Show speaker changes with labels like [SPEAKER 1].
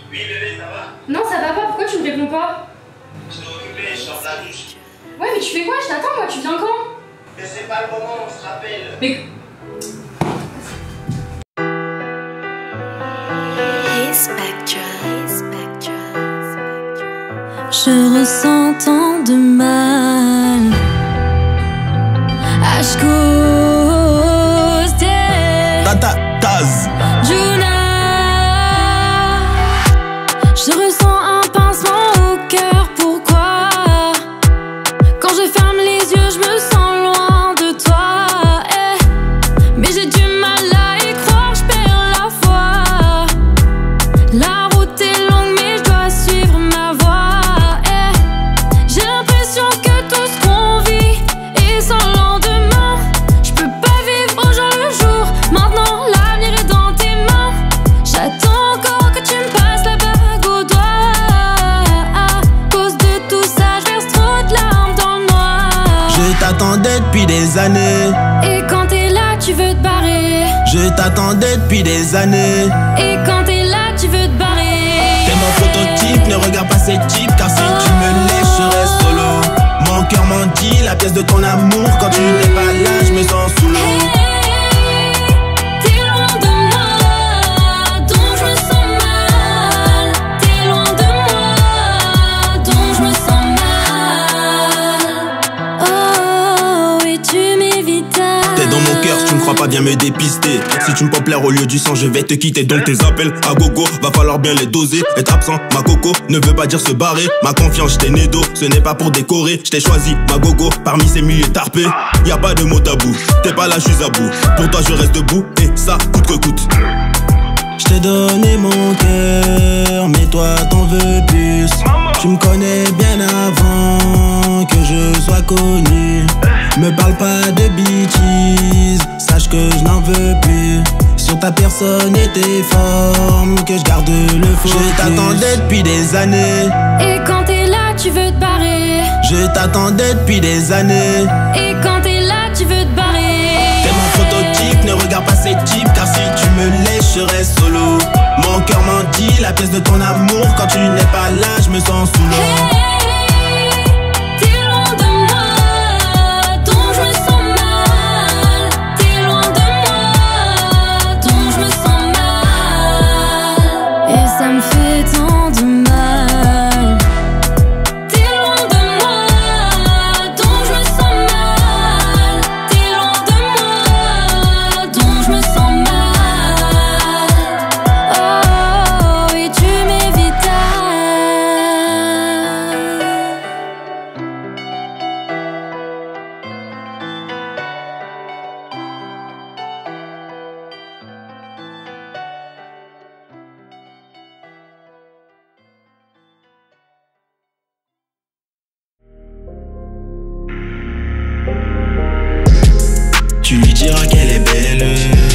[SPEAKER 1] Oui bébé, ça va?
[SPEAKER 2] Non, ça va pas, pourquoi tu me réponds pas?
[SPEAKER 1] Je suis occupé, je sors de la douche.
[SPEAKER 2] Ouais, mais tu fais quoi? Je t'attends, moi, tu viens quand?
[SPEAKER 1] Mais c'est pas le moment, on se rappelle.
[SPEAKER 2] Mais...
[SPEAKER 3] Je ressens tant de mal à cause de
[SPEAKER 4] Tata Taz.
[SPEAKER 3] Juna. Je ressens un pincement au cœur, pourquoi? Quand je ferme les yeux, je me sens loin de toi, mais j'ai du mal à y croire, je perds la foi. La route est longue, mais je dois suivre ma voie, j'ai l'impression que tout ce qu'on vit est sans lendemain. Je peux pas vivre au jour le jour, maintenant l'avenir est dans tes mains. J'attends encore que tu me passes la bague au doigt. À cause de tout ça, je verse trop de larmes dans le noir.
[SPEAKER 4] Je t'attendais depuis des années.
[SPEAKER 3] Et quand t'es là, tu veux te barrer.
[SPEAKER 4] Je t'attendais depuis des années.
[SPEAKER 3] Et quand t'es là, tu veux te barrer.
[SPEAKER 4] T'es mon prototype, ne regarde pas ces types, car si tu me laisses, je reste solo. Mon cœur m'en dit la pièce de ton amour. Quand tu n'es pas là, je me sens sous l'eau.
[SPEAKER 3] T'es loin de moi, donc je me sens mal. T'es loin de moi, donc je me sens mal. Oh, et tu m'évites.
[SPEAKER 4] T'es dans mon cœur, si tu ne crois pas, viens me dépister. Si tu me pompes l'air au lieu du sang, je vais te quitter. Donc tes appels à gogo, va falloir bien les doser. Être absent, ma coco, ne veut pas dire se barrer. Ma confiance, j't'ai né d'eau, ce n'est pas pour décorer. J't'ai choisi, ma gogo, parmi ces milliers tarpés. Y'a pas de mot tabou, t'es pas là, je suis à bout. Pour toi, je reste debout, et ça, coûte que coûte. J't'ai donné mon cœur, mais toi t'en veux plus. Tu me connais bien avant que je sois connu. Me parle pas de bêtises, sache que je n'en veux plus. Sur ta personne et tes formes, que je garde le focus. Je t'attendais depuis des années.
[SPEAKER 3] Et quand t'es là, tu veux te barrer.
[SPEAKER 4] Je t'attendais depuis des années.
[SPEAKER 3] Et quand t'es là, tu veux te barrer.
[SPEAKER 4] T'es mon prototype, ne regarde pas ces types, car si tu me laisses, je reste solo. Mon cœur m'en dit la pièce de ton amour. Quand tu n'es pas là, je me sens sous l'eau.
[SPEAKER 3] T'es loin de moi, donc je me sens mal. T'es loin de moi, donc je me sens mal. Et ça me fait tant de mal. T'es loin de moi, donc je me sens mal. T'es loin de moi, donc je me sens mal. Oh, et tu m'évites.
[SPEAKER 4] Tu lui diras qu'elle est belle.